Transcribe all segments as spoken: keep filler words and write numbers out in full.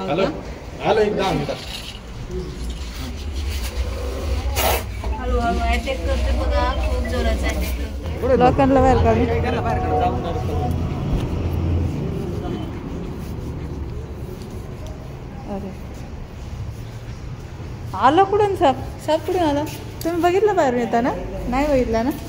Hello hello एक दहा मिनिटात हळूहळू अटॅक करते बघा, खूप जोराचा अटॅक करते. लोकांना बाहेर काढू. अरे आला कुठून साप? साप कुठून आला? तुम्ही बघितलं बाहेरून येताना? नाही बघितला ना?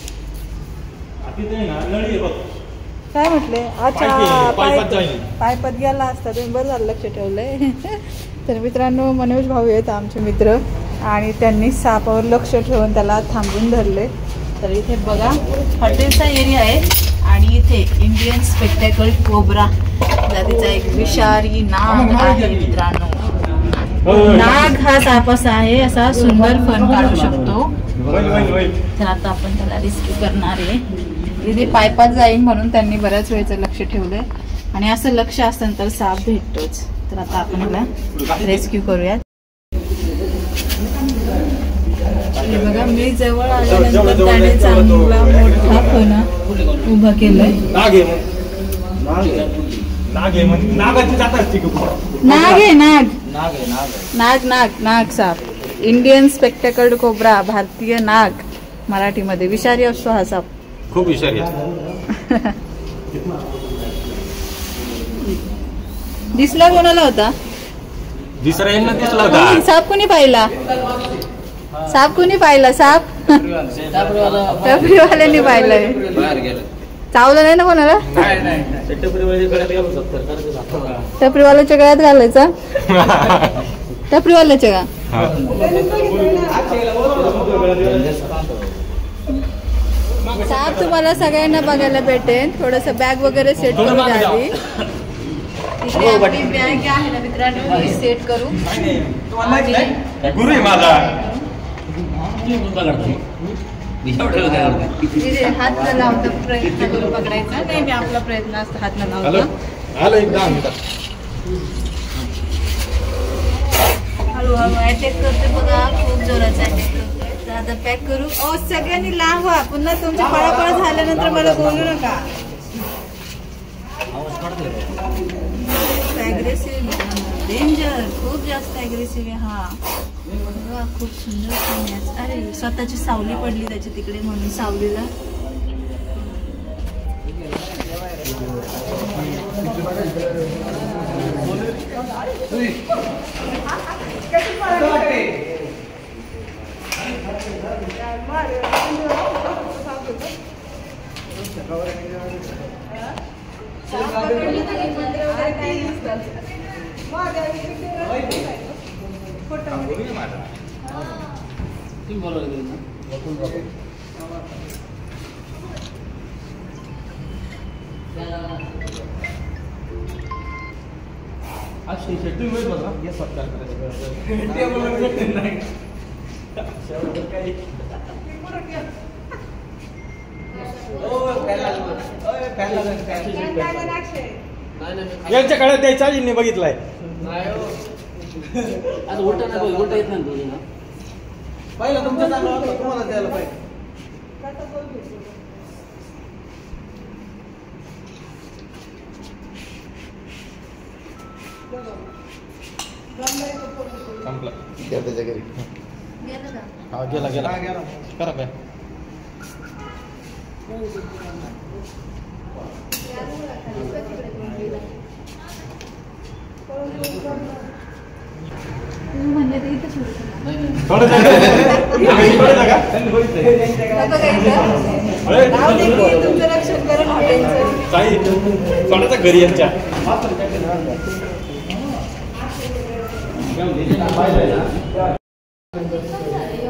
काय म्हटले? अच्छा पायपत गेला असता तुम्ही, बरं झालं लक्ष ठेवलंय. तर मित्रांनो, मनोज भाऊ आहेत आमचे मित्र आणि त्यांनी सापावर लक्ष ठेवून त्याला थांबून धरले. तर इथे बघा हॉटेलचा एरिया आहे आणि इथे इंडियन स्पेक्टॅकल कोब्रा जातीचा एक विषारी नाग आहे मित्रांनो. नाग हा साप असा आहे, असा सुंदर फन काढू शकतो. तर आता आपण त्याला रेस्क्यू करणार आहे. इथे पायपात जाईन म्हणून त्यांनी बऱ्याच वेळेचं लक्ष ठेवलंय आणि असं लक्ष असेल तर साप भेटतोच. तर आता आपण याला रेस्क्यू करूयात. हे बघा, मी जवळ आल्यानंतर त्याने चांगला मोठा फणा उभा केलाय. नाग आहे, नाग नाग नाग नाग साप, इंडियन स्पेक्टॅकल्ड कोब्रा, भारतीय नाग. मराठीमध्ये विषारी असतो हा साप, खूप विषारी. दिसला कोणाला होता? दिसरा यांना दिसला होता. साप कोणी पाहिला? साप कोणी पाहिला? साप टपरीवाल्यांनी पाहिलंय. चावलं नाही ना कोणाला? टपरीवाल्याच्या गळ्यात घालायचा. टपरीवाल्याच्या का? साप तुम्हाला सगळ्यांना बघायला भेटेल. थोडस बॅग वगैरे सेट करू द्यावी. इथे आपली बॅग आहे ना मित्रांनो, ही सेट करू. गुरु आहे माझा. हात न लावता प्रयत्न करू पकडायचा. नाही, मी आपला प्रयत्न असतो हात न लावता. हॅलो एक दहा मिनिटात हळूहळू अटॅक करते बघा, खूप जोराचा अटॅक करते. आता पॅक करू. ओ सगळ्यांनी लांब व्हा. पुन्हा तुमची पळापळ झाल्यानंतर मला बोलू नका. ऍग्रेसिव्ह, डेंजर, खूप जास्त ऍग्रेसिव्ह आहे हा. बघा, खूप सुंदर खाण्यास. अरे स्वतःची सावली पडली त्याची तिकडे म्हणून सावलीला. यांच्या काळात द्यायचा आजींनी बघितलाय. पहिला तुमच्या चांगला होता, तुम्हाला द्यायला पाहिजे. संपला त्याच्या घरी. हा गेला गेला करा काय. थोडं घरी यांच्या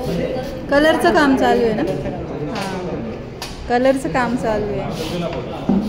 कलरचं काम चालू आहे ना. कलरचं काम चालू आहे.